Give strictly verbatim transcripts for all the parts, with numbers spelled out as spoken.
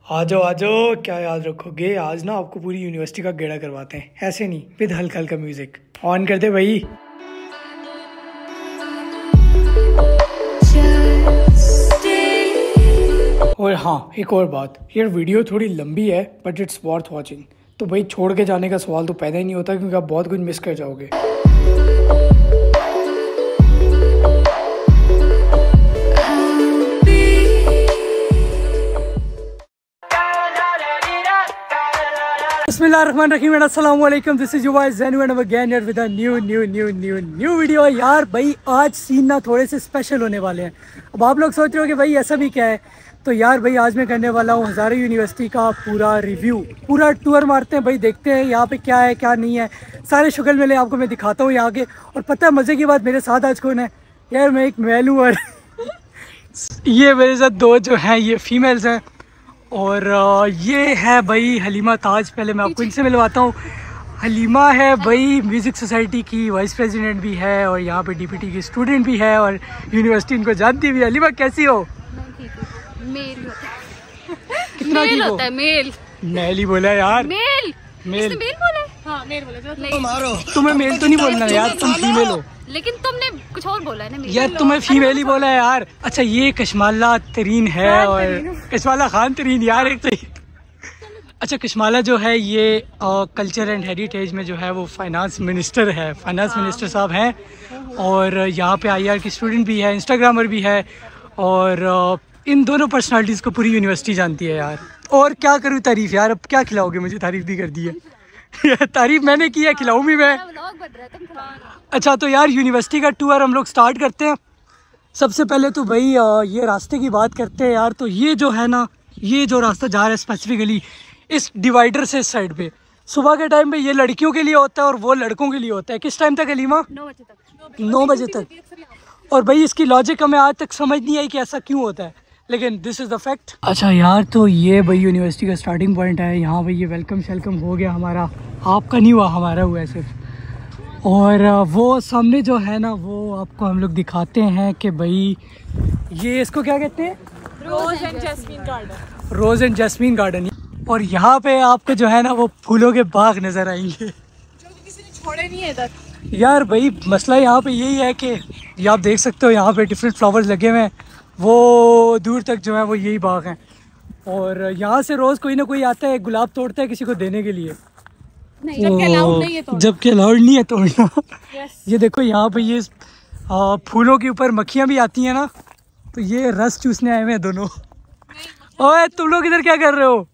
आ जाओ आ जाओ, क्या याद रखोगे। आज ना आपको पूरी यूनिवर्सिटी का गेड़ा करवाते हैं, ऐसे नहीं, विद हल्का हल्का म्यूजिक ऑन कर दे भाई। और हाँ, एक और बात, यार वीडियो थोड़ी लंबी है बट इट्स वर्थ वॉचिंग। तो भाई छोड़ के जाने का सवाल तो पैदा ही नहीं होता, क्योंकि आप बहुत कुछ मिस कर जाओगे। बिस्मिल्लाहिर्रहमानिर्रहीम, अस्सलाम वालेकुम, this is your boy Zainu and again here with a new new new new new video. यार भाई आज सीन ना थोड़े से स्पेशल होने वाले हैं। अब आप लोग सोच रहे हो कि भाई ऐसा भी क्या है, तो यार भाई आज मैं करने वाला हूँ हज़ारा यूनिवर्सिटी का पूरा रिव्यू, पूरा टूर मारते हैं भाई, देखते हैं यहाँ पे क्या है क्या नहीं है, सारे शक्ल मेले आपको मैं दिखाता हूँ यहाँ के। और पता है मज़े की बात, मेरे साथ आज कौन है यार, मैं एक मेल हूँ और ये मेरे साथ दो जो हैं ये फीमेल्स हैं, और ये है भाई हलीमा ताज। पहले मैं आपको इनसे मिलवाता हूँ। हलीमा है भाई म्यूज़िक सोसाइटी की वाइस प्रेसिडेंट भी है, और यहाँ पे डीपीटी की स्टूडेंट भी है, और यूनिवर्सिटी इनको जानती भी है। हलीमा कैसी हो? मेल होता है। कितना मेल होता है, मेल मेल ही बोला यार, मेल मेल मेल बोला। हाँ मेल बोला। मारो, तुम्हें मेल तो नहीं बोलना यार, तुम फीमेल हो। लेकिन तुमने कुछ और बोला है ना, यार तुम्हें फीमेल ही बोला है यार। अच्छा ये कशमाला तरीन है और कशमाला खान तरीन यार एक तो। अच्छा कशमाला जो है ये कल्चर एंड हेरिटेज में जो है वो फाइनेंस मिनिस्टर है, फाइनेंस मिनिस्टर साहब हैं, और यहाँ पे आई आर की स्टूडेंट भी है, इंस्टाग्रामर भी है, और आ, इन दोनों पर्सनालिटीज़ को पूरी यूनिवर्सिटी जानती है यार। और क्या करूँ तारीफ़ यार, अब क्या खिलाओगे मुझे, तारीफ़ भी कर दी है तारीफ़ मैंने की है, खिलाऊँ भी मैं। अच्छा तो यार यूनिवर्सिटी का टूर हम लोग स्टार्ट करते हैं। सबसे पहले तो भाई ये रास्ते की बात करते हैं यार। तो ये जो है ना, ये जो रास्ता जा रहा है स्पेसिफिकली इस डिवाइडर से इस साइड पे, सुबह के टाइम पे ये लड़कियों के लिए होता है और वो लड़कों के लिए होता है। किस टाइम तक हलीमा? नौ बजे तक। नौ बजे तक। और भाई इसकी लॉजिक हमें आज तक समझ नहीं आई कि ऐसा क्यों होता है, लेकिन दिस इज़ द फैक्ट। अच्छा यार तो ये भाई यूनिवर्सिटी का स्टार्टिंग पॉइंट है। यहाँ भाई ये वेलकम शेलकम हो गया हमारा, आपका नहीं हुआ, हमारा हुआ है सिर्फ। और वो सामने जो है ना वो आपको हम लोग दिखाते हैं कि भाई ये इसको क्या कहते हैं, rose and jasmine garden. Rose and jasmine garden. और यहाँ पे आपको जो है ना वो फूलों के बाग नज़र आएंगे, जो कि किसी ने छोड़े नहीं है इधर। यार भाई मसला यहाँ पे यही है कि ये आप देख सकते हो यहाँ पे डिफरेंट फ्लावर्स लगे हुए हैं, वो दूर तक जो है वो यही बाग हैं। और यहाँ से रोज़ कोई ना कोई आता है गुलाब तोड़ता है किसी को देने के लिए, जबकि अलाउड नहीं है तोड़ना। जबकि अलाउड नहीं है तोड़ना। ये देखो यहाँ पे ये आ, फूलों के ऊपर मक्खियाँ भी आती हैं ना, तो ये रस चूसने आए हुए हैं दोनों। ओए तुम लोग इधर क्या कर रहे हो?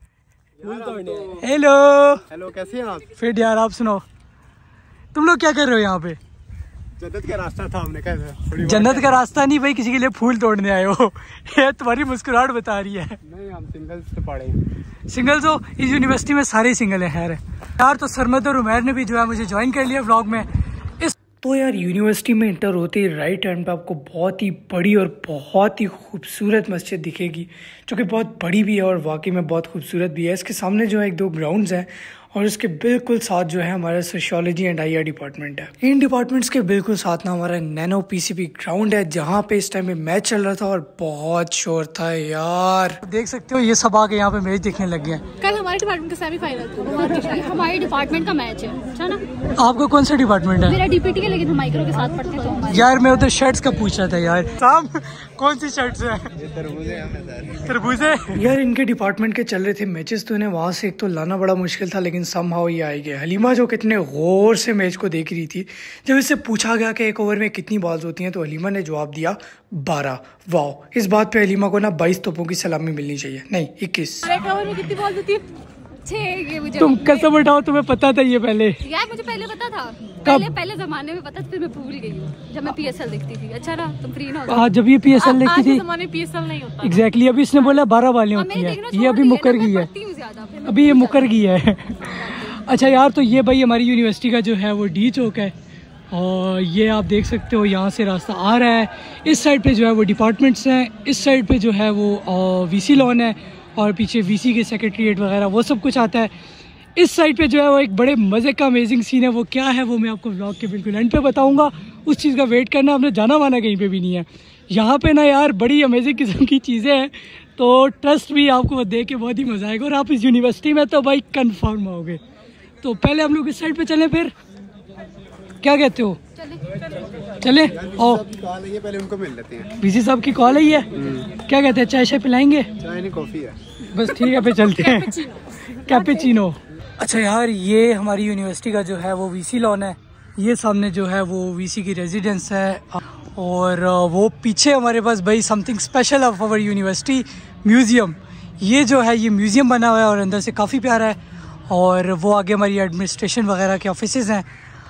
हेलो हेलो, कैसे हैं आप? फिर यार आप सुनाओ, तुम लोग क्या कर रहे हो यहाँ पे? जन्नत का रास्ता था, हमने कहा जन्नत का रास्ता नहीं भाई, किसी के लिए फूल तोड़ने आए हो ये तुम्हारी मुस्कुराहट बता रही है। नहीं, हम सिंगल्स तो पढ़े। सिंगल्स हो? इस यूनिवर्सिटी में सारे सिंगल हैं। खैर यार तो सरमद और उमैर ने भी जो है मुझे ज्वाइन कर लिया व्लॉग में। इस तो यार यूनिवर्सिटी में इंटर होते ही राइट टाइम पे आपको बहुत ही बड़ी और बहुत ही खूबसूरत मस्जिद दिखेगी, जो कि बहुत बड़ी भी है और वाकई में बहुत खूबसूरत भी है। इसके सामने जो है एक दो ग्राउंड्स हैं, और इसके बिल्कुल साथ जो है हमारा sociology and I R department है। इन डिपार्टमेंट्स के बिल्कुल साथ ना हमारा नैनो पीसीबी ग्राउंड है, जहाँ पे इस टाइम पे मैच चल रहा था और बहुत शोर था यार। देख सकते हो ये सब आके यहाँ पे मैच देखने लग गए। कल हमारे डिपार्टमेंट का सेमीफाइनल था। हमारे डिपार्टमेंट का मैच है, अच्छा ना। आपका कौन सा डिपार्टमेंट है? मेरा डीपीटी है, लेकिन हम माइक्रो के साथ पढ़ते थे हमारे। यार मैं उधर शर्ट्स का पूछ रहा था यार। साम कौन सी शर्ट्स है? तरबूजे। यार इनके डिपार्टमेंट के चल रहे थे मैचेस, तो इन्हें वहाँ से एक तो लाना बड़ा मुश्किल था, लेकिन समहाउ ये आए गए। हलीमा जो कितने गौर से मैच को देख रही थी, जब इससे पूछा गया कि एक ओवर में कितनी बॉल्स होती हैं, तो हलीमा ने जवाब दिया बारह। वाह, इस बात पे हलीमा को ना बाईस तोपों की सलामी मिलनी चाहिए, नहीं इक्कीस। एक ओवर में कितनी बॉल होती है? छह। ये मुझे तुम कसम उठाओ, तुम्हें पता था ये पहले? यार मुझे पहले पता था, पहले पहले जमाने में पता था, फिर मैं भूल गई हूँ जब मैं पीएसएल देखती थी। अच्छा ना, तुम फ्री ना हो? हाँ जब ये पीएसएल देखती थी। जमाने पीएसएल नहीं होता। एग्जैक्टली, अभी इसने बोला बारह वाली होती है, ये अभी मुकर गई है, अभी ये मुकर गई है अच्छा यार तो ये भाई हमारी यूनिवर्सिटी का जो है वो डी चौक है, और ये आप देख सकते हो यहाँ से रास्ता आ रहा है। इस साइड पे जो है वो डिपार्टमेंट्स हैं, इस साइड पे जो है वो वीसी लॉन है, और पीछे वीसी के सेक्रेटरीट वगैरह वो सब कुछ आता है। इस साइड पे जो है वो एक बड़े मज़े का अमेजिंग सीन है, वो क्या है वो मैं आपको व्लॉग के बिल्कुल एंड पे बताऊंगा। उस चीज़ का वेट करना, हमने जाना माना कहीं पे भी नहीं है। यहाँ पे ना यार बड़ी अमेजिंग किस्म की चीज़ें हैं तो ट्रस्ट भी आपको देख के बहुत ही मज़ा आएगा और आप इस यूनिवर्सिटी में तो भाई कंफर्म आओगे। तो पहले हम लोग इस साइड पे चलें, फिर क्या कहते हो? चले ओ कॉल है, पहले उनको मिल लेते हैं। बीसी साहब की कॉल है ये, क्या कहते हैं, चाय शाय पिलाएंगे? चाय नहीं कॉफी है। बस ठीक है, फिर चलते हैं। कैपेचिनो। अच्छा यार, ये हमारी यूनिवर्सिटी का जो है वो वीसी लॉन है। ये सामने जो है वो वीसी की रेजिडेंस है और वो पीछे हमारे पास भाई something special of our university museum. ये जो है ये म्यूज़ियम बना हुआ है और अंदर से काफ़ी प्यारा है। और वो आगे हमारी एडमिनिस्ट्रेशन वगैरह के ऑफिसेज हैं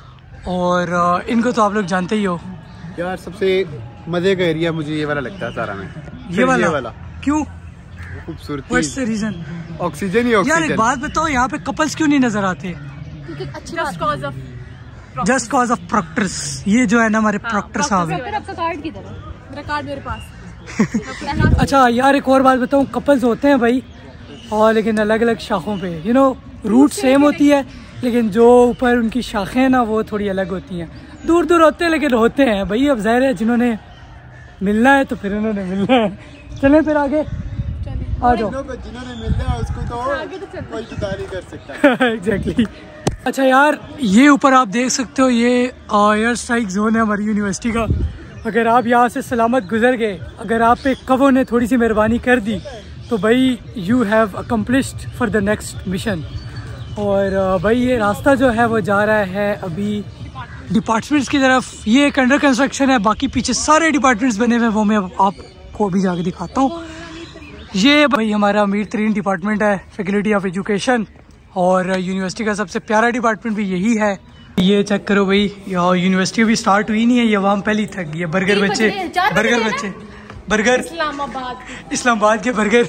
और इनको तो आप लोग जानते ही हो यार। सबसे मज़े का एरिया मुझे ये वाला लगता है सारा में। ये वाला, ये वाला। क्यों? खूबसूरती, व्हाट्स द रीजन? ऑक्सीजन ही यार ऑक्सीजन। एक बात बताओ, यहाँ पे कपल्स क्यों नहीं नजर आते? Just cause of just cause of proctors. ये जो है ना हमारे प्रॉक्टर साहब है। फिर आपका कार्ड किधर है? मेरा कार्ड मेरे पास। अच्छा यार, एक और बात बताऊँ, कपल्स होते हैं भाई और लेकिन अलग अलग शाखों पे, यू नो रूट सेम होती है लेकिन जो ऊपर उनकी शाखें हैं ना वो थोड़ी अलग होती हैं। दूर दूर होते हैं लेकिन होते हैं भाई। अब ज़ाहिर है जिन्होंने मिलना है तो फिर उन्होंने मिलना है। चलें फिर आगे, आ जाओ। जिन्होंने मिलना है उसको तो कोई जुदा नहीं कर सकता। एग्जैक्टली। अच्छा यार, ये ऊपर आप देख सकते हो, ये एयर स्ट्राइक जोन है हमारी यूनिवर्सिटी का। अगर आप यहाँ से सलामत गुजर गए, अगर आप पे कवो ने थोड़ी सी मेहरबानी कर दी तो भाई you have accomplished for the next mission. और भाई ये रास्ता जो है वो जा रहा है अभी डिपार्टमेंट्स की तरफ। ये एक अंडर कंस्ट्रक्शन है, बाकी पीछे सारे डिपार्टमेंट्स बने हुए हैं, वो मैं आपको अभी जाके दिखाता हूँ। ये भाई हमारा अमीर तरीन डिपार्टमेंट है, फैकल्टी ऑफ एजुकेशन, और यूनिवर्सिटी का सबसे प्यारा डिपार्टमेंट भी यही है। ये चेक करो भाई, यूनिवर्सिटी अभी स्टार्ट हुई नहीं है, ये वहाँ पहले थक गई है। बर्गर बच्चे, बर्गर बच्चे, बर्गर इस्लामाबाद इस्लामाबाद के बर्गर।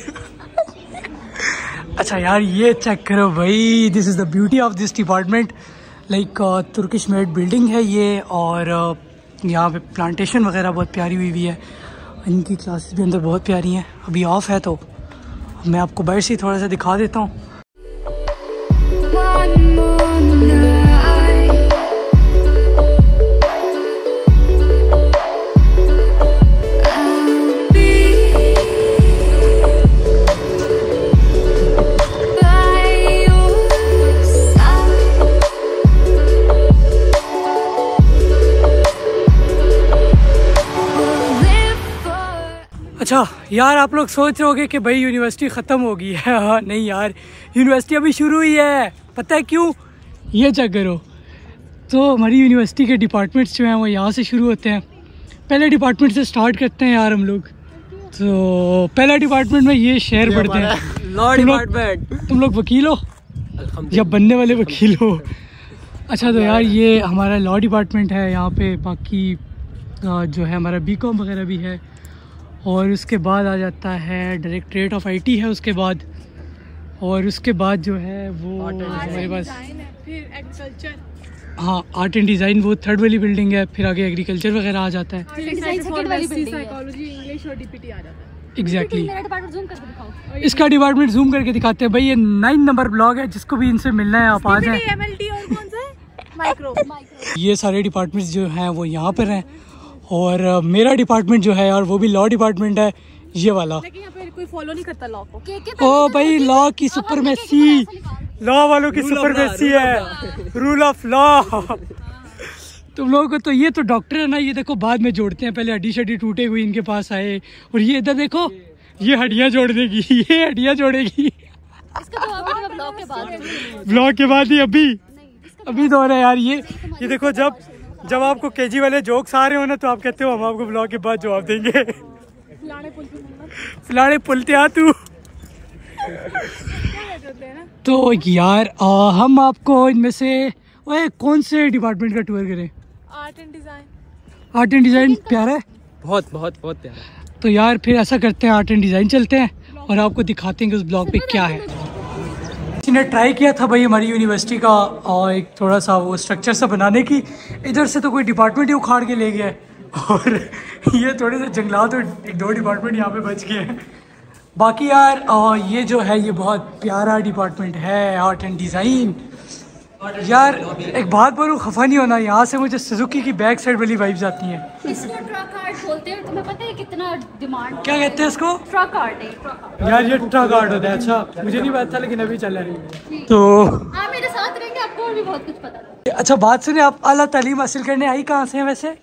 अच्छा यार, ये चेक करो भाई, this is the beauty of this department. Like Turkish made building है ये और uh, यहाँ पे प्लांटेशन वगैरह बहुत प्यारी हुई हुई है। इनकी क्लासेस भी अंदर बहुत प्यारी हैं। अभी ऑफ है तो मैं आपको बाहर से थोड़ा सा दिखा देता हूँ। अच्छा यार, आप लोग सोच रहे होगे कि भाई यूनिवर्सिटी ख़त्म हो गई है। हाँ नहीं यार, यूनिवर्सिटी अभी शुरू हुई है। पता है क्यों? ये चेक करो। तो हमारी यूनिवर्सिटी के डिपार्टमेंट्स जो हैं वो यहाँ से शुरू होते हैं। पहले डिपार्टमेंट से स्टार्ट करते हैं यार हम लोग। तो पहला डिपार्टमेंट में ये शेयर पढ़ते हैं। Law department. तुम लोग वकील हो या बनने वाले वकील हो? अच्छा तो यार, ये हमारा लॉ डिपार्टमेंट है। यहाँ पे बाकी जो है हमारा बी कॉम वगैरह भी है और उसके बाद आ जाता है डायरेक्टरेट ऑफ आईटी है उसके बाद, और उसके बाद जो है वो हमारे पास फिर एग्रीकल्चर, हाँ आर्ट एंड डिज़ाइन, वो थर्ड वाली बिल्डिंग है। फिर आगे एग्रीकल्चर वगैरह आ जाता है। साइकोलॉजी, इंग्लिश और डीपीटी आ जाता है। एग्जैक्टली। मेरा डिपार्टमेंट जूम करके दिखाओ। इसका डिपार्टमेंट जूम करके दिखाते हैं भाई। ये नाइन नंबर ब्लॉग है, जिसको भी इनसे मिलना है आप आ जाएं। एमएलटी और कौन सा है? माइक्रो। ये सारे डिपार्टमेंट्स जो हैं वो यहाँ पर हैं और uh, मेरा डिपार्टमेंट जो है यार वो भी लॉ डिपार्टमेंट है, ये वाला। लेकिन यहाँ पे कोई फॉलो नहीं करता लॉ को। ओ भाई, लॉ की सुपरमेसी, लॉ वालों की सुपरमेसी है, रूल ऑफ लॉ। तुम लोगों को तो ये तो डॉक्टर है ना, ये देखो बाद में जोड़ते हैं, पहले हड्डी शड्डी टूटे हुई इनके पास आए और ये इधर देखो, ये हड्डियाँ जोड़ देगी, ये हड्डियाँ जोड़ेगी। इसका जवाब है ब्लॉग के बाद। ब्लॉग के बाद ही अभी अभी दो है यार। ये ये देखो, जब जब आपको केजी वाले जोक्स आ रहे हो ना तो आप कहते हो हम आपको ब्लॉग के बाद जवाब देंगे। फलाने पुलते आ तू। तो यार आ, हम आपको इनमें से ओए कौन से डिपार्टमेंट का टूर करें? Art and design. Art and design प्यारा है, बहुत बहुत बहुत प्यारा। तो यार फिर ऐसा करते हैं, आर्ट एंड डिज़ाइन चलते हैं और आपको दिखाते हैं कि उस ब्लॉग पे क्या है। किसी ने ट्राई किया था भाई हमारी यूनिवर्सिटी का और एक थोड़ा सा वो स्ट्रक्चर सा बनाने की, इधर से तो कोई डिपार्टमेंट ही उखाड़ के ले गया है और ये थोड़े से जंगलात और एक दो डिपार्टमेंट यहाँ पे बच गए हैं। बाकी यार आ, ये जो है ये बहुत प्यारा डिपार्टमेंट है, आर्ट एंड डिज़ाइन। यार एक बात बोलूं, खफा नहीं होना, यहाँ से मुझे सुजुकी की बैक साइड वाली वाइब्स आती हैं। इसको ट्रक आर्ट बोलते हैं, तुम्हें पता है कितना डिमांड? क्या कहते हैं इसको? ट्रक आर्ट है, ट्रक आर्ट। यार ये ट्रक आर्ट होता है। अच्छा मुझे नहीं पता था, लेकिन अभी चल रही है तो हाँ मेरे साथ रहेंगे, आपको और भी बहुत कुछ पता है। अच्छा बात सुने, आप आला तालीम हासिल करने आई कहाँ से हैं वैसे?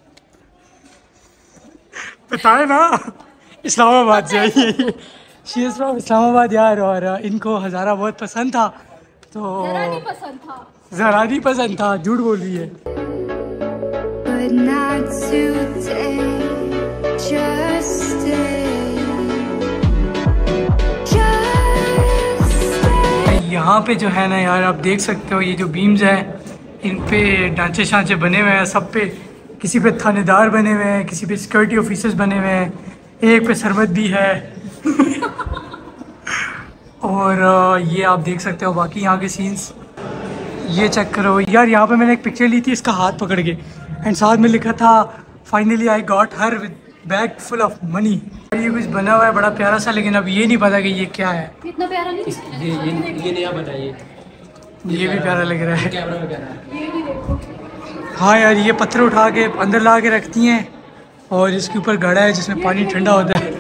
बताए ना, इस्लामाबाद से आई है। शी इज़ फ्रॉम इस्लामाबाद यार, और इनको हज़ारा बहुत पसंद था तो जरा नहीं पसंद था, ज़रा नहीं पसंद था, झूठ बोल रही है। But not today, just stay, just stay. यहाँ पे जो है ना यार, आप देख सकते हो ये जो बीम्स हैं, इन पे ढांचे शांचे बने हुए हैं, सब पे किसी पे थानेदार बने हुए हैं, किसी पे सिक्योरिटी ऑफिसर्स बने हुए हैं, एक पे सरमत भी है। और ये आप देख सकते हो बाकी यहाँ के सीन्स, ये चेक करो यार। यहाँ पे मैंने एक पिक्चर ली थी इसका हाथ पकड़ के, एंड साथ में लिखा था finally I got her with bag full of money. ये कुछ बना हुआ है बड़ा प्यारा सा, लेकिन अब ये नहीं पता कि ये क्या है। इतना प्यारा नहीं दिखता। ये ये ये नया बताइए। ये भी प्यारा लग रहा है। कैमरा में प्यारा है। हाँ यार, ये पत्थर उठा के अंदर ला के रखती हैं और इसके ऊपर घड़ा है जिसमें पानी ठंडा होता है।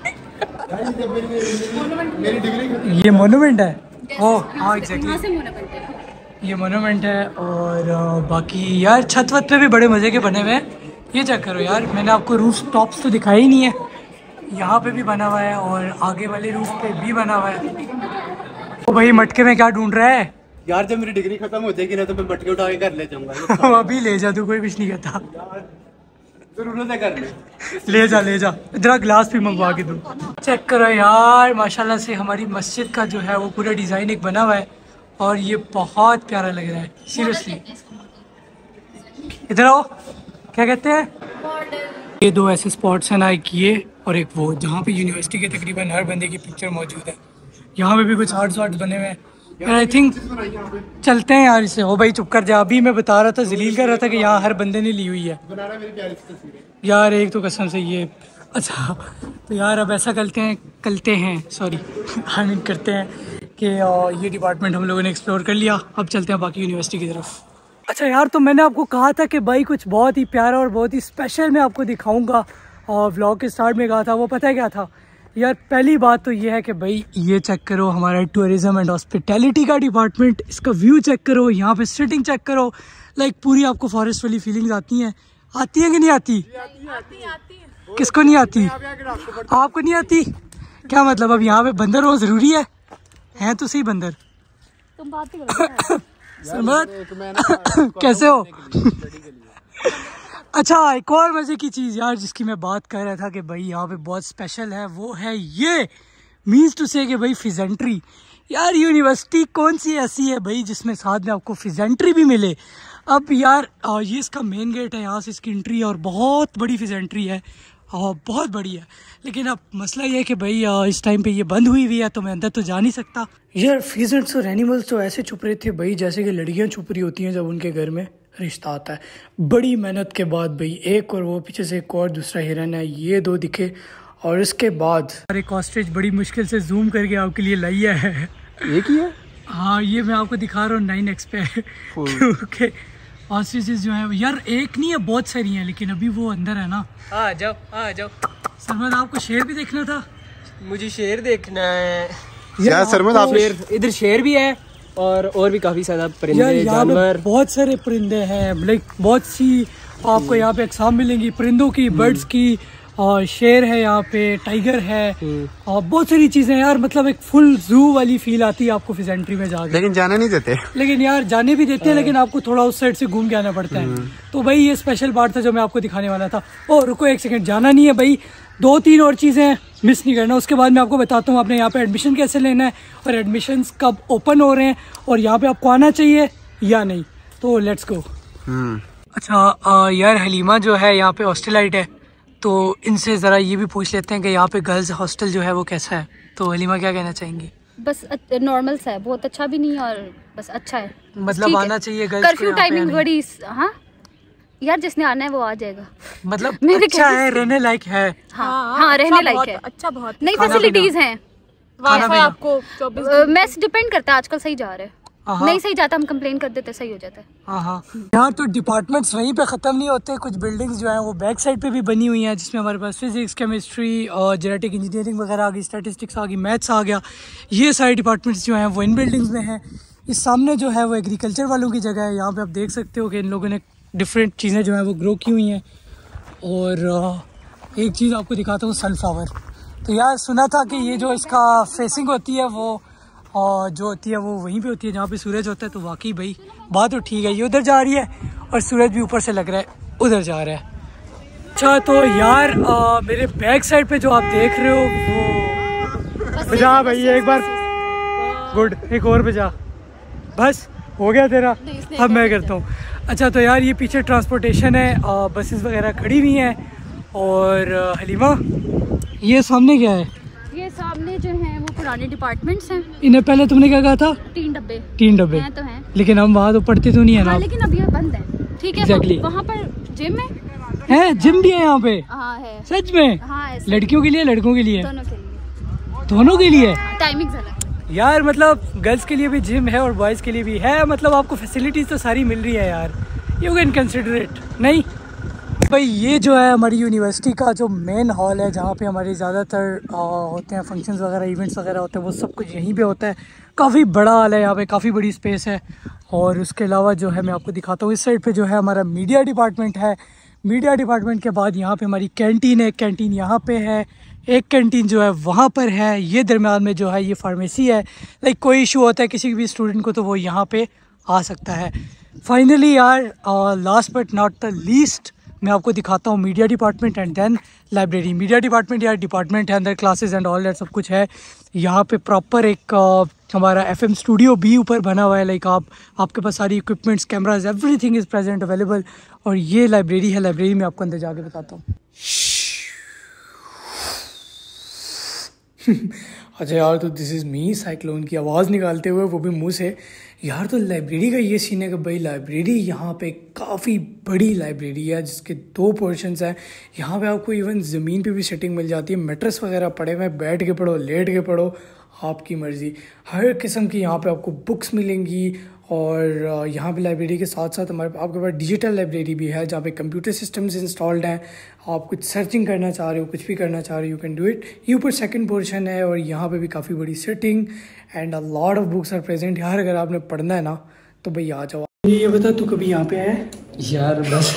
ये मोनूमेंट है। ओ हाँ एग्जैक्टली, यहाँ से मोनूमेंट है। ये मोनूमेंट है। और आ, बाकी यार छत वत पे भी बड़े मज़े के बने हुए हैं। ये चेक करो यार, मैंने आपको रूफ टॉप्स तो दिखाया ही नहीं है। यहाँ पे भी बना हुआ है और आगे वाले रूफ पे भी बना हुआ है। तो भाई मटके में क्या ढूंढ रहा है यार? जब मेरी डिग्री खत्म हो जाएगी ना तो मैं मटके उठा के घर ले जाऊंगा। अभी ले जा, तू कोई कुछ नहीं कहता। जरूरत है कर ले। ले जा ले जा, इधर ग्लास भी मंगवा के दो। चेक करो यार, माशाल्लाह से हमारी मस्जिद का जो है वो पूरा डिज़ाइन एक बना हुआ है और ये बहुत प्यारा लग रहा है सीरियसली। इधर आओ, क्या कहते हैं? ये दो ऐसे स्पॉट्स हैं ना, एक ये और एक वो, जहाँ पे यूनिवर्सिटी के तकरीबन हर बंदे की पिक्चर मौजूद है। यहाँ पे भी कुछ आर्ट्स वार्ट्स बने हुए हैं। आई थिंक चलते हैं यार इसे। हो भाई चुप कर जा, अभी मैं बता रहा था, जलील कर रहा था कि यहाँ हर बंदे ने ली हुई है यार। एक तो कसम से ये अच्छा, तो यार अब ऐसा करते हैं करते हैं सॉरी आई मीन करते हैं कि ये डिपार्टमेंट हम लोगों ने एक्सप्लोर कर लिया। अब चलते हैं बाकी यूनिवर्सिटी की तरफ। अच्छा यार, तो मैंने आपको कहा था कि भाई कुछ बहुत ही प्यारा और बहुत ही स्पेशल मैं आपको दिखाऊंगा, और व्लॉग के स्टार्ट में कहा था, वो पता है क्या था यार? पहली बात तो ये है कि भाई ये चेक करो हमारा टूरिज्म एंड हॉस्पिटैलिटी का डिपार्टमेंट, इसका व्यू चेक करो, यहाँ पे सिटिंग चेक करो, लाइक पूरी आपको फॉरेस्ट वाली फीलिंग्स आती हैं। आती है कि नहीं आती? आती, आती, आती है। किसको नहीं आती? आपको नहीं आती? क्या मतलब अब यहाँ पे बंदर हो जरूरी है? हैं तो सही बंदर। तुम बात ही करो। कैसे हो? अच्छा, एक और मजे की चीज़ यार जिसकी मैं बात कर रहा था कि भाई यहाँ पे बहुत स्पेशल है, वो है ये मीन्स टू से कि भाई फिजेंट्री। यार यूनिवर्सिटी कौन सी ऐसी है भाई जिसमें साथ में आपको फिजेंट्री भी मिले? अब यार ये इसका मेन गेट है, यहाँ से इसकी एंट्री है और बहुत बड़ी फिजेंट्री है और बहुत बड़ी है। लेकिन अब मसला ये है कि भाई इस टाइम पे ये बंद हुई हुई है तो मैं अंदर तो जा नहीं सकता। यार फिजेंट्स और एनिमल्स तो ऐसे छुप रहे थे भाई जैसे कि लड़कियाँ छुप रही होती हैं जब उनके घर में रिश्ता आता है। बड़ी मेहनत के बाद भाई एक और वो पीछे से एक और दूसरा हिरन है, ये दो दिखे। और इसके बाद एक ऑस्ट्रिच बड़ी मुश्किल से जूम करके आपके लिए लाई है। एक ही है? हाँ, ये मैं आपको दिखा रहा हूँ नाइन एक्स पे क्योंकि ऑस्ट्रिचेस जो है यार एक नहीं है, बहुत सारी हैं, लेकिन अभी वो अंदर है ना। आ जाओ आ जाओ। सरमद आपको शेर भी देखना था? मुझे शेर देखना है यार। सरमद आप शेर, इधर शेर भी है और और भी काफी सारा यार, परिंदे जानवर। बहुत सारे परिंदे हैं, लाइक बहुत सी आपको यहाँ पे अक़साम मिलेंगी परिंदों की, बर्ड्स की, और शेर है यहाँ पे, टाइगर है और बहुत सारी चीजें यार। मतलब एक फुल जू वाली फील आती है आपको फिजेंट्री में जाके। लेकिन जाने नहीं देते। लेकिन यार जाने भी देते हैं, लेकिन आपको थोड़ा उस साइड से घूम के आना पड़ता है। तो भाई ये स्पेशल पार्ट था जो मैं आपको दिखाने वाला था। ओ रुको एक सेकंड, जाना नहीं है भाई, दो तीन और चीजें मिस नहीं करना। उसके बाद मैं आपको बताता हूँ आपने यहाँ पे एडमिशन कैसे लेना है और एडमिशन कब ओपन हो रहे हैं और यहाँ पे आपको आना चाहिए या नहीं। तो लेट्स गो। अच्छा आ, यार हलीमा जो है यहाँ पे हॉस्टलाइट है, तो इनसे ज़रा ये भी पूछ लेते हैं कि यहाँ पे गर्ल्स हॉस्टल जो है वो कैसा है। तो हलीमा क्या कहना चाहेंगी? बस नॉर्मल सा है, बहुत अच्छा भी नहीं है और बस अच्छा है। मतलब आना चाहिए गर्ल्स को? कर्फ्यू टाइमिंग बड़ी, हाँ यार जिसने आना है वो आ जाएगा। मतलब अच्छा है, रहने लायक है? हाँ हाँ रहने लायक है, अच्छा बहुत। नई फैसिलिटीज हैं। वाईफाई आपको मैस डिपेंड करता है, आजकल सही जा रहा है। नहीं सही जाता हम कंप्लेन कर देते, सही हो जाता है। हाँ हाँ, यहाँ तो डिपार्टमेंट्स वहीं पे ख़त्म नहीं होते, कुछ बिल्डिंग्स जो हैं वो बैक साइड पे भी बनी हुई हैं, जिसमें हमारे पास फिजिक्स, केमिस्ट्री और जेनेटिक इंजीनियरिंग वगैरह आ गई, स्टैटिस्टिक्स आ गई, मैथ्स आ गया। ये सारे डिपार्टमेंट्स जो हैं वो इन बिल्डिंग्स में हैं। इस सामने जो है वो एग्रीकल्चर वालों की जगह है। यहाँ पे आप देख सकते हो कि इन लोगों ने डिफरेंट चीज़ें जो हैं वो ग्रो की हुई हैं। और एक चीज़ आपको दिखाता हूँ, सनफ्लावर। तो यार सुना था कि ये जो इसका फेसिंग होती है वो और जो होती है वो वहीं पे होती है जहाँ पे सूरज होता है। तो वाकई भाई बात तो ठीक है, ये उधर जा रही है और सूरज भी ऊपर से लग रहा है उधर जा रहा है। अच्छा तो यार आ, मेरे बैक साइड पे जो आप देख रहे हो वो बजा भाई एक बार, गुड, एक और बजा, बस हो गया तेरा, अब मैं करता हूँ। अच्छा तो यार ये पीछे ट्रांसपोर्टेशन है, बसेस वगैरह खड़ी हुई हैं। और हलीमा ये सामने क्या है? ये सामने जो है वो पुराने डिपार्टमेंट्स हैं। इन्हें पहले तुमने क्या कहा था? तीन डब्बे। तीन डब्बे हैं तो हैं, लेकिन हम वहाँ तो पढ़ते तो नहीं है ना। हाँ, लेकिन अब ये बंद है। ठीक है exactly. वहाँ पर जिम है, है जिम भी है यहाँ पे? हाँ है। सच में? हाँ ऐसे। लड़कियों के लिए लड़कों के लिए? दोनों के लिए। दोनों के लिए? टाइमिंग अलग यार मतलब गर्ल्स के लिए भी जिम है और बॉयज़ के लिए भी है, मतलब आपको फैसिलिटीज़ तो सारी मिल रही है यार, यू कैन कंसिडर इट। नहीं भाई ये जो है हमारी यूनिवर्सिटी का जो मेन हॉल है, जहाँ पे हमारे ज़्यादातर होते हैं फंक्शंस वगैरह, इवेंट्स वगैरह होते हैं, वो सब कुछ यहीं पे होता है। काफ़ी बड़ा हॉल है यहाँ पे, काफ़ी बड़ी स्पेस है। और उसके अलावा जो है मैं आपको दिखाता हूँ, इस साइड पे जो है हमारा मीडिया डिपार्टमेंट है। मीडिया डिपार्टमेंट के बाद यहाँ पे हमारी कैंटीन है, कैंटीन यहाँ पे है, एक कैंटीन जो है वहाँ पर है। ये दरम्यान में जो है ये फार्मेसी है। लाइक कोई इशू होता है किसी भी स्टूडेंट को तो वो यहाँ पे आ सकता है। फाइनली यार last but not the least मैं आपको दिखाता हूँ media department and then library. Media department यार डिपार्टमेंट है, अंदर क्लासेस एंड ऑल दैट सब कुछ है। यहाँ पे प्रॉपर एक uh, हमारा एफएम स्टूडियो भी ऊपर बना हुआ है। लाइक आप आपके पास सारी equipments, cameras, everything is present available. और ये लाइब्रेरी है, लाइब्रेरी में आपको अंदर जाके बताता हूँ। अच्छा यार तो दिस इज़ मी साइक्लोन की आवाज़ निकालते हुए, वो भी मुंह से। यार तो लाइब्रेरी का ये सीन है कि भाई लाइब्रेरी यहाँ पे काफ़ी बड़ी लाइब्रेरी है जिसके दो पोर्शंस हैं। यहाँ पे आपको इवन ज़मीन पे भी सेटिंग मिल जाती है, मैट्रेस वगैरह पड़े हुए, बैठ के पढ़ो, लेट के पढ़ो, आपकी मर्ज़ी। हर किस्म की यहाँ पे आपको बुक्स मिलेंगी। और यहाँ पे लाइब्रेरी के साथ साथ हमारे आपके पास डिजिटल लाइब्रेरी भी है जहाँ पे कंप्यूटर सिस्टम्स इंस्टॉल्ड हैं। आप कुछ सर्चिंग करना चाह रहे हो, कुछ भी करना चाह रहे हो, यू कैन डू इट। ये ऊपर सेकंड पोर्शन है और यहाँ पे भी काफ़ी बड़ी setting and a lot of books are present. यार अगर आपने पढ़ना है ना तो भाई आ जाओ। ये बता तू कभी यहाँ पे है? यार बस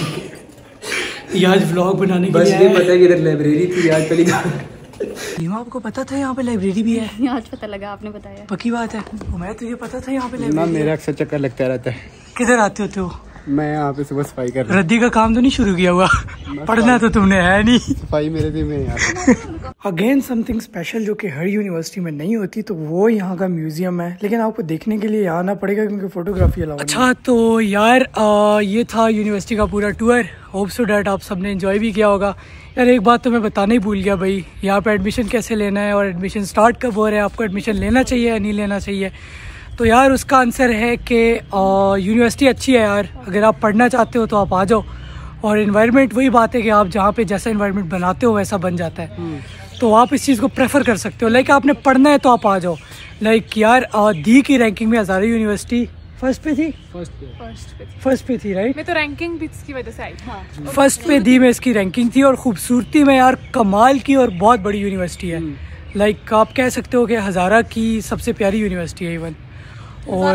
आज व्लॉग बनाने के बस लिए ये पता है कि इधर लाइब्रेरी थी आज पहली लीमा आपको पता था यहाँ पे लाइब्रेरी भी है? आज पता लगा, आपने बताया। पक्की बात है? मैं तुझे पता था यहाँ पे ना लाइब्रेरी? मेरा अक्सर चक्कर लगता रहता है। किधर आते होते हो? मैं यहाँ पे सुबह सफाई कर रहा रद्दी का काम तो नहीं शुरू किया हुआ? पढ़ना तो तुमने है नहीं। सफाई मेरे भी में यार। अगेन समथिंग स्पेशल जो कि हर यूनिवर्सिटी में नहीं होती, तो वो यहाँ का म्यूजियम है। लेकिन आपको देखने के लिए आना पड़ेगा क्योंकि फोटोग्राफी अलाउड। अच्छा तो यार आ, ये था यूनिवर्सिटी का पूरा टूर। होप सो डैट आप सबने एंजॉय भी किया होगा। यार एक बात तो मैं बताना ही भूल गया भाई, यहाँ पे एडमिशन कैसे लेना है और एडमिशन स्टार्ट कब हो रहा है, आपको एडमिशन लेना चाहिए या नहीं लेना चाहिए। तो यार उसका आंसर है कि यूनिवर्सिटी अच्छी है यार, अगर आप पढ़ना चाहते हो तो आप आ जाओ। और इन्वायरमेंट वही बात है कि आप जहाँ पे जैसा इन्वायरमेंट बनाते हो वैसा बन जाता है, तो आप इस चीज़ को प्रेफर कर सकते हो। लाइक आपने पढ़ना है तो आप आ जाओ। लाइक यार दी की रैंकिंग में हज़ारा यूनिवर्सिटी फर्स्ट पे थी, फर्स्ट पे फर्स्ट पे थी राइट। मैं तो रैंकिंग भी इसकी वजह से आई। हाँ फर्स्ट पे दी में इसकी रैंकिंग थी। और खूबसूरती में यार कमाल की और बहुत बड़ी यूनिवर्सिटी है। लाइक आप कह सकते हो कि हज़ारा की सबसे प्यारी यूनिवर्सिटी है इवन। और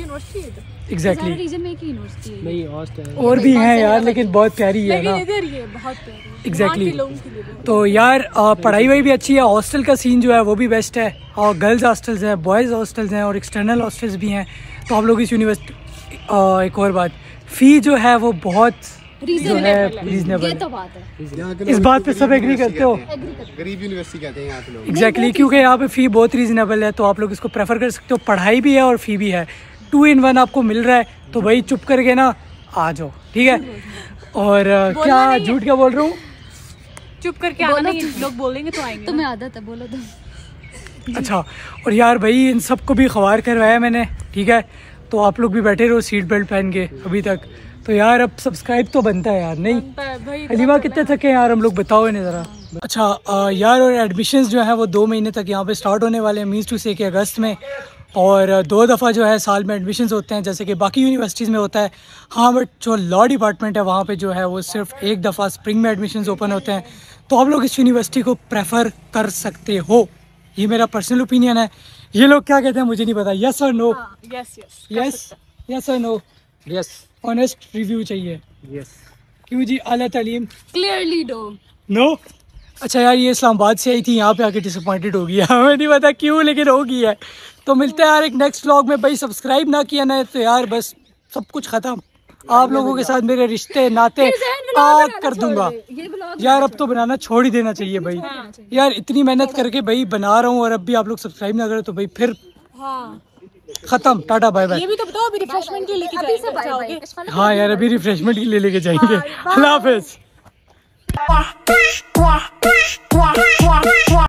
एग्जैक्टली रीजन में एक यूनिवर्सिटी है, नहीं हॉस्टल और भी हैं यार, लेकिन बहुत प्यारी है ना। इधर ये बहुत प्यारी एग्जैक्टली लोगों के लिए भी। तो यार आ, पढ़ाई वही भी अच्छी है, हॉस्टल का सीन जो है वो भी बेस्ट है। और गर्ल्स हॉस्टल्स हैं, बॉयज़ हॉस्टल्स हैं और एक्सटर्नल हॉस्टल्स भी हैं। तो आप लोग इस यूनिवर्सिटी, एक और बात, फ़ी जो है वो बहुत जो है रीजनेबल। ये तो बात है, इस बात पे सब एग्री करते हो? गरीब यूनिवर्सिटी कहते हैं यहाँ के लोग। एग्जैक्टली, क्योंकि यहाँ पे फ़ी बहुत रीजनेबल है, तो आप लोग इसको प्रेफर कर सकते हो। पढ़ाई भी है और फ़ी भी है, टू इन वन आपको मिल रहा है। तो भाई चुप करके ना आ जाओ, ठीक है। और क्या झूठ क्या बोल रहा हूँ? चुप करके आना नहीं, लोग बोलेंगे तो आएंगे। तुम्हें आदत है, बोलो तुम। अच्छा, और यार भाई इन सबको भी ख़वार करवाया मैंने, ठीक है। तो आप लोग भी बैठे रहो सीट बेल्ट पहन के अभी तक। तो यार अब सब्सक्राइब तो बनता है यार, नहीं अलीमा कितने थके यार हम लोग, बताओ इन्हें ज़रा। अच्छा आ, यार और एडमिशन्स जो है वो दो महीने तक यहाँ पे स्टार्ट होने वाले हैं, मीन्स टू से कि अगस्त में। और दो दफ़ा जो है साल में एडमिशन्स होते हैं जैसे कि बाकी यूनिवर्सिटीज़ में होता है। हाँ बट जो लॉ डिपार्टमेंट है वहाँ पे जो है वो सिर्फ एक दफ़ा स्प्रिंग में एडमिशन्स ओपन होते हैं। तो आप लोग इस यूनिवर्सिटी को प्रेफर कर सकते हो, ये मेरा पर्सनल ओपिनियन है। ये लोग क्या कहते हैं मुझे नहीं पता। यस और no? Yes yes yes yes और नो? यस ऑनेस्ट रिव्यू चाहिए। यस क्यों जी? आला तालीम क्लियरली डो। नो? अच्छा यार ये इस्लामाबाद से आई थी, यहाँ पे आके डिसअपॉइंटेड हो गया। हमें नहीं पता क्यों लेकिन हो गई है। तो मिलते हैं यार एक नेक्स्ट व्लॉग में। भाई सब्सक्राइब ना किया ना तो यार बस सब कुछ ख़त्म। आप लोगों के साथ मेरे रिश्ते नाते आग कर दूंगा यार। अब तो बनाना छोड़ ही देना चाहिए भाई। यार इतनी मेहनत करके भाई बना रहा हूँ और अब भी आप लोग सब्सक्राइब ना करें तो भाई फिर खत्म। Tata bye bye. ये भी तो बताओ, अभी रिफ्रेशमेंट के लिए लेके जाओगे? हाँ यार अभी रिफ्रेशमेंट के लिए लेके जाएंगे। अल्लाह हाफिज।